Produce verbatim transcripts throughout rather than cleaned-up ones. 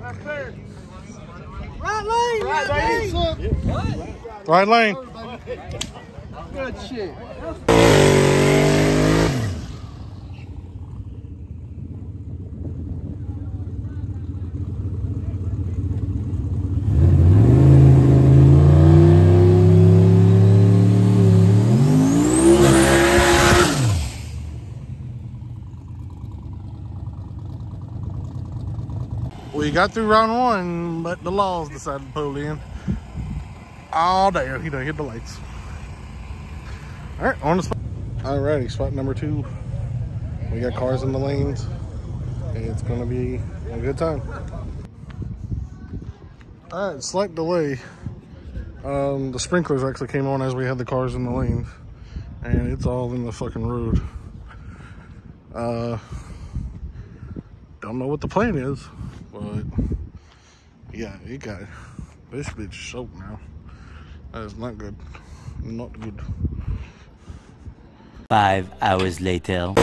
Right lane, right lane. What? Right lane. Good shit. We got through round one, but the laws decided to pull in. Oh, damn, he done hit the lights. All right, on the spot. Alrighty, spot number two. We got cars in the lanes. It's gonna be a good time. All right, slight delay. Um, the sprinklers actually came on as we had the cars in the lanes, and it's all in the fucking road. Uh, don't know what the plan is, but yeah, it got this bitch soaked now. That is not good. Not good. Five hours later.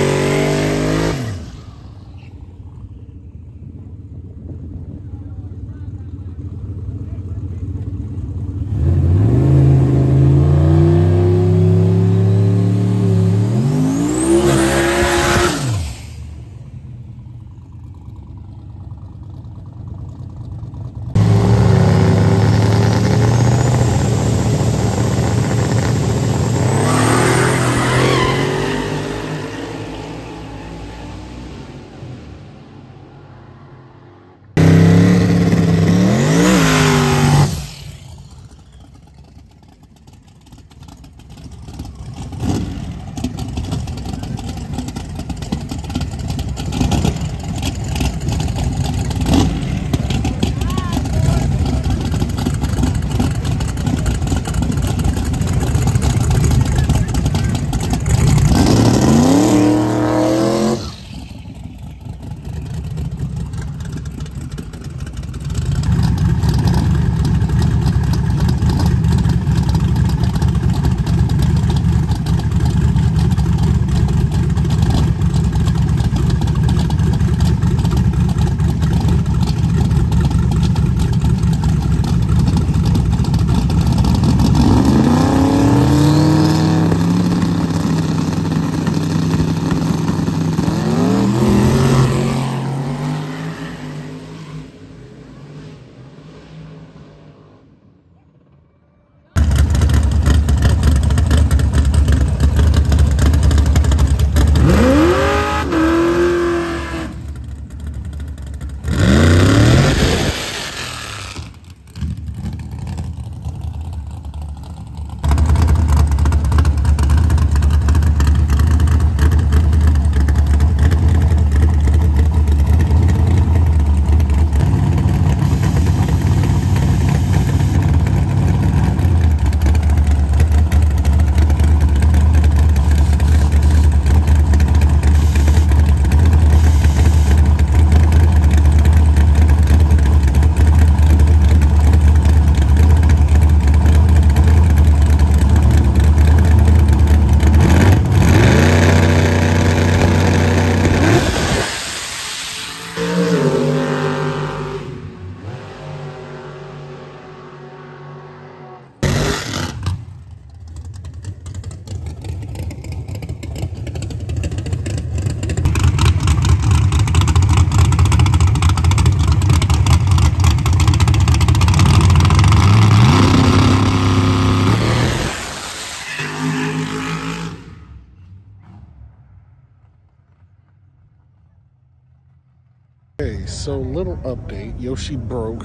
Okay, so little update. Yoshi broke.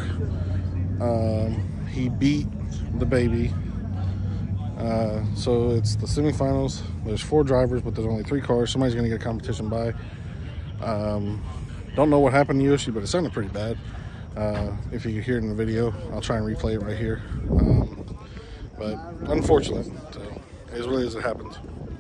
Um, he beat the baby. Uh, so it's the semifinals. There's four drivers, but there's only three cars. Somebody's gonna get a competition by. Um, don't know what happened to Yoshi, but it sounded pretty bad. Uh, if you can hear it in the video, I'll try and replay it right here. Um, but unfortunate, so it is what it is, it happens.